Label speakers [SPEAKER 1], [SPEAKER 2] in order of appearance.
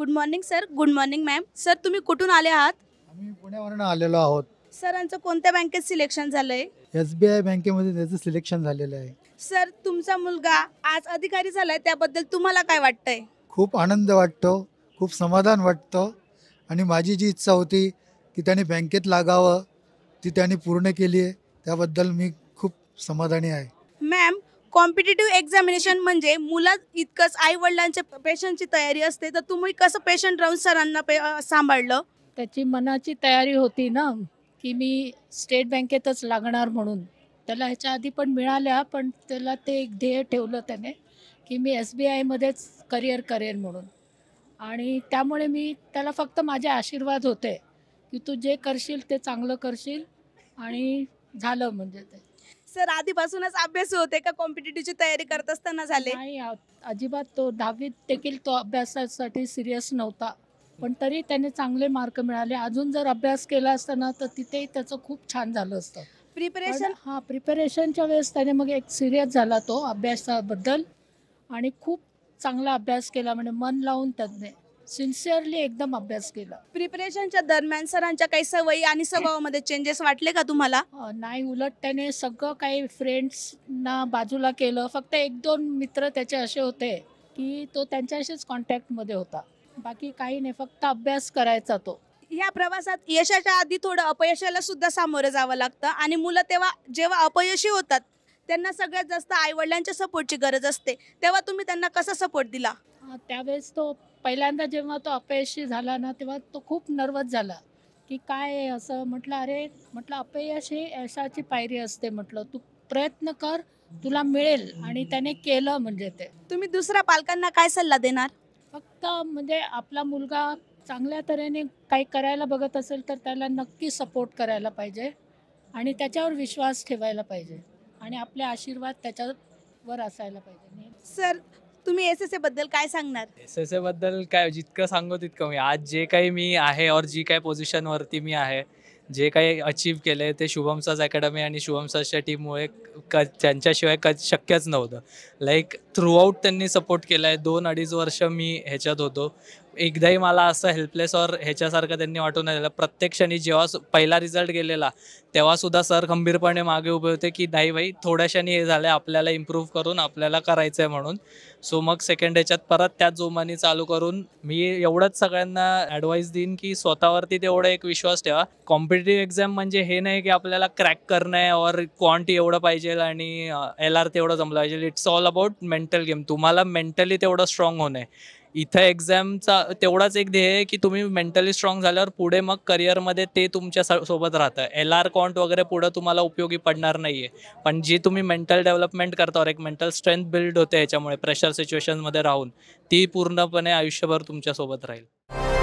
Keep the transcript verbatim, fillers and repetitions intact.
[SPEAKER 1] Good morning sir. Good morning ma'am. Sir तुम्ही कुठून आले आहात?
[SPEAKER 2] आम्ही पुण्यावरून आलेलो आहोत.
[SPEAKER 1] सरांचं कोणत्या बँकेत सिलेक्शन झालंय?
[SPEAKER 2] एस बी आय बँकेमध्ये त्याचं सिलेक्शन झालेलं आहे.
[SPEAKER 1] सर तुमचा मुलगा आज अधिकारी झालाय त्याबद्दल तुम्हाला काय वाटतंय?
[SPEAKER 2] खूप आनंद वाटतो, खूप समाधान वाटतं आणि माझी जी इच्छा होती की त्याने बँकेत लागावं ती त्याने पूर्ण केली आहे. त्याबद्दल मी खूप समाधानी आहे.
[SPEAKER 1] मॅम, कॉम्पिटिटिव्ह एक्झामिनेशन म्हणजे मुलं इतकंच आई वडिलांच्या पेशंटची तयारी असते, तर तुम्ही कसं पेशंट राहून सरांना पे अ, सांभाळलं?
[SPEAKER 3] त्याची मनाची तयारी होती ना की मी स्टेट बँकेतच लागणार म्हणून. त्याला ह्याच्या आधी पण मिळाल्या, पण त्याला ते एक ध्येय ठेवलं त्याने की मी एस बी आयमध्येच करिअर करेन म्हणून. आणि त्यामुळे मी त्याला फक्त माझे आशीर्वाद होते की तू जे करशील ते चांगलं करशील आणि झालं म्हणजे ते.
[SPEAKER 1] सर आधीपासूनच अभ्यासू होते का कॉम्पिटिटिव्हची तयारी करत असताना झाले?
[SPEAKER 3] नाही, अ- अजिबात तो दहावीत देखील तो अभ्यासासाठी सिरियस नव्हता, पण तरी त्याने चांगले मार्क मिळाले. अजून जर अभ्यास केला असता ना तर तिथेही त्याचं खूप छान झालं असतं.
[SPEAKER 1] प्रिपरेशन
[SPEAKER 3] पण हा प्रिपरेशनच्या वेळेस त्याने मग एक सिरियस झाला तो अभ्यासाबद्दल आणि खूप चांगला अभ्यास केला. म्हणजे मन लावून त्याने सिन्सिअरली एकदम अभ्यास केला.
[SPEAKER 1] प्रिपरेशनच्या दरम्यान सरांच्या काही सवयी आणि स्वभावामध्ये चेंजेस वाटले का तुम्हाला?
[SPEAKER 3] अ, नाही, उलट त्याने सगळं काही फ्रेंड्सना बाजूला केलं. फक्त एक दोन मित्र त्याचे असे होते की तो त्यांच्याशीच कॉन्टॅक्टमध्ये होता. बाकी काही नाही, फक्त अभ्यास करायचा तो.
[SPEAKER 1] ह्या प्रवासात यशाच्या आधी थोडं अपयशाला सुद्धा सामोरं जावं लागतं आणि मुलं तेव्हा जेव्हा अपयशी होतात त्यांना सगळ्यात जास्त आईवडिलांच्या सपोर्टची गरज असते, तेव्हा तुम्ही त्यांना कसा सपोर्ट दिला?
[SPEAKER 3] अ, त्यावेळेस तो पहिल्यांदा जेव्हा तो अपयशी झाला ना तेव्हा तो खूप नर्वस झाला की काय आहे असं. म्हटलं अरे, म्हटलं अपयश ही यशाची पायरी असते. म्हटलं तू प्रयत्न कर, तुला मिळेल. आणि त्याने केलं म्हणजे ते.
[SPEAKER 1] तुम्ही दुसऱ्या पालकांना काय सल्ला देणार?
[SPEAKER 3] फक्त म्हणजे आपला मुलगा चांगल्या तऱ्हेने काही करायला बघत असेल तर त्याला नक्की सपोर्ट करायला पाहिजे आणि त्याच्यावर विश्वास ठेवायला पाहिजे आणि आपले आशीर्वाद त्याच्यावर असायला पाहिजे.
[SPEAKER 1] सर तुम्ही एस एस ए बद्दल काय सांगणार?
[SPEAKER 4] एस एस बद्दल काय जितकं सांगू तितकं मी. आज जे काही मी आहे और जी काही पोझिशनवरती मी आहे, जे काही अचीव केलं आहे ते शुभम साज अकॅडमी आणि शुभम साजच्या टीममुळे क त्यांच्याशिवाय क शक्यच नव्हतं. लाईक थ्रूआउट त्यांनी सपोर्ट केला आहे. दोन अडीच वर्ष मी ह्याच्यात होतो. एकदाही मला असं हेल्पलेस और ह्याच्यासारखं त्यांनी वाटून नाही दिलं. प्रत्येक क्षणी जेव्हा सु- पहिला रिझल्ट गेलेला तेव्हासुद्धा सर खंबीरपणे मागे उभे होते की नाही भाई, थोड्याशानी हे झालं आहे, आपल्याला इम्प्रूव्ह करून आपल्याला करायचं आहे म्हणून. सो मग सेकंड ह्याच्यात परत त्याच जोमाने चालू करून मी एवढंच सगळ्यांना ॲडवाईस देईन की स्वतःवरती तेवढा एक विश्वास ठेवा. कॉम्पिटिटिव्ह एक्झाम म्हणजे हे नाही की आपल्याला क्रॅक करणं आहे और क्वांट एवढं पाहिजे आणि एल आर तेवढं जमलं पाहिजे. It's all about mental game. तुम्हाला मेंटली तेवढं स्ट्रॉंग होणं आहे. इथं एक्झामचा तेवढाच एक ध्येय आहे की तुम्ही मेंटली स्ट्रॉंग झाल्यावर पुढे मग करिअरमध्ये ते तुमच्या स- सोबत राहतं. एल आर कॉन्ट वगैरे पुढं तुम्हाला उपयोगी पडणार नाही आहे, पण जी तुम्ही मेंटल डेव्हलपमेंट करता और एक मेंटल स्ट्रेंथ बिल्ड होते ह्याच्यामुळे प्रेशर सिच्युएशनमध्ये राहून, ती पूर्णपणे आयुष्यभर तुमच्यासोबत राहील.